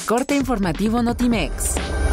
Corte informativo Notimex.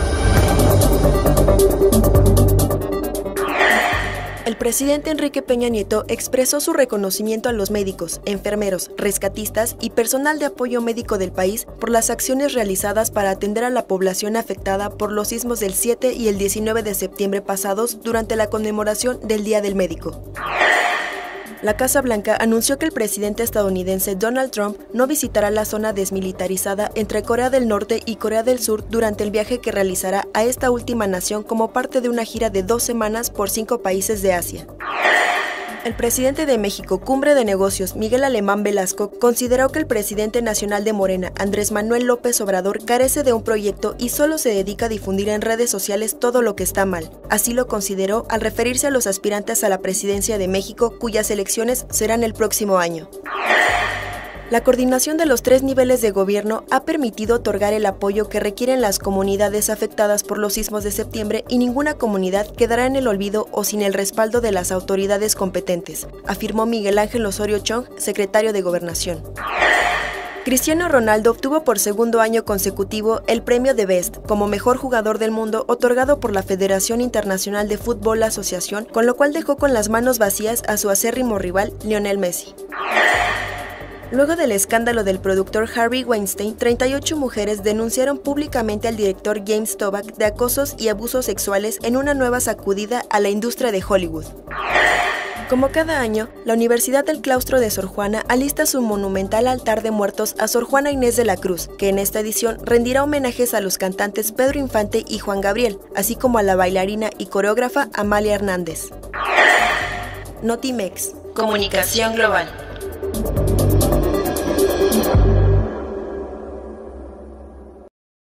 El presidente Enrique Peña Nieto expresó su reconocimiento a los médicos, enfermeros, rescatistas y personal de apoyo médico del país por las acciones realizadas para atender a la población afectada por los sismos del 7 y el 19 de septiembre pasados durante la conmemoración del Día del Médico. La Casa Blanca anunció que el presidente estadounidense Donald Trump no visitará la zona desmilitarizada entre Corea del Norte y Corea del Sur durante el viaje que realizará a esta última nación como parte de una gira de 2 semanas por 5 países de Asia. El presidente de México, Cumbre de Negocios, Miguel Alemán Velasco, consideró que el presidente nacional de Morena, Andrés Manuel López Obrador, carece de un proyecto y solo se dedica a difundir en redes sociales todo lo que está mal. Así lo consideró al referirse a los aspirantes a la presidencia de México, cuyas elecciones serán el próximo año. La coordinación de los 3 niveles de gobierno ha permitido otorgar el apoyo que requieren las comunidades afectadas por los sismos de septiembre y ninguna comunidad quedará en el olvido o sin el respaldo de las autoridades competentes, afirmó Miguel Ángel Osorio Chong, secretario de Gobernación. Cristiano Ronaldo obtuvo por segundo año consecutivo el premio de Best como mejor jugador del mundo otorgado por la Federación Internacional de Fútbol Asociación, con lo cual dejó con las manos vacías a su acérrimo rival, Lionel Messi. Luego del escándalo del productor Harvey Weinstein, 38 mujeres denunciaron públicamente al director James Toback de acosos y abusos sexuales en una nueva sacudida a la industria de Hollywood. Como cada año, la Universidad del Claustro de Sor Juana alista su monumental altar de muertos a Sor Juana Inés de la Cruz, que en esta edición rendirá homenajes a los cantantes Pedro Infante y Juan Gabriel, así como a la bailarina y coreógrafa Amalia Hernández. Notimex. Comunicación global.